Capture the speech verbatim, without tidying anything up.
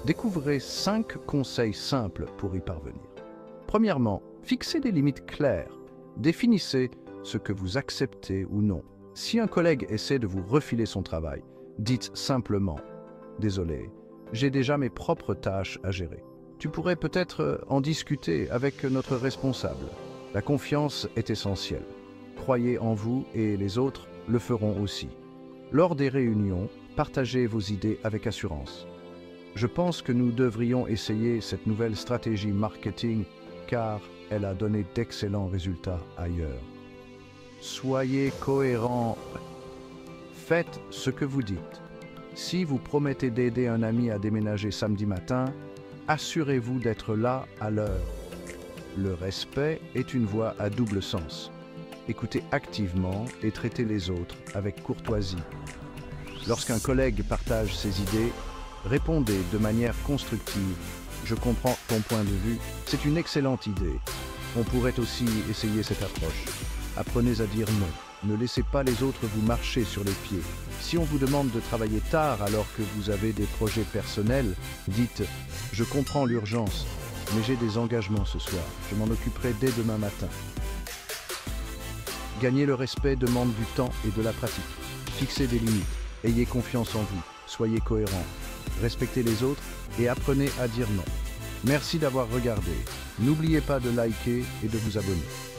Découvrez cinq conseils simples pour y parvenir. Premièrement, fixez des limites claires. Définissez ce que vous acceptez ou non. Si un collègue essaie de vous refiler son travail, dites simplement « Désolé, j'ai déjà mes propres tâches à gérer ». Tu pourrais peut-être en discuter avec notre responsable. La confiance est essentielle. Croyez en vous et les autres le feront aussi. Lors des réunions, partagez vos idées avec assurance. Je pense que nous devrions essayer cette nouvelle stratégie marketing car elle a donné d'excellents résultats ailleurs. Soyez cohérents. Faites ce que vous dites. Si vous promettez d'aider un ami à déménager samedi matin, assurez-vous d'être là à l'heure. Le respect est une voie à double sens. Écoutez activement et traitez les autres avec courtoisie. Lorsqu'un collègue partage ses idées, répondez de manière constructive. Je comprends ton point de vue, c'est une excellente idée. On pourrait aussi essayer cette approche. Apprenez à dire non. Ne laissez pas les autres vous marcher sur les pieds. Si on vous demande de travailler tard alors que vous avez des projets personnels, dites « Je comprends l'urgence, mais j'ai des engagements ce soir. Je m'en occuperai dès demain matin. » Gagner le respect demande du temps et de la pratique. Fixez des limites. Ayez confiance en vous. Soyez cohérents. Respectez les autres et apprenez à dire non. Merci d'avoir regardé. N'oubliez pas de liker et de vous abonner.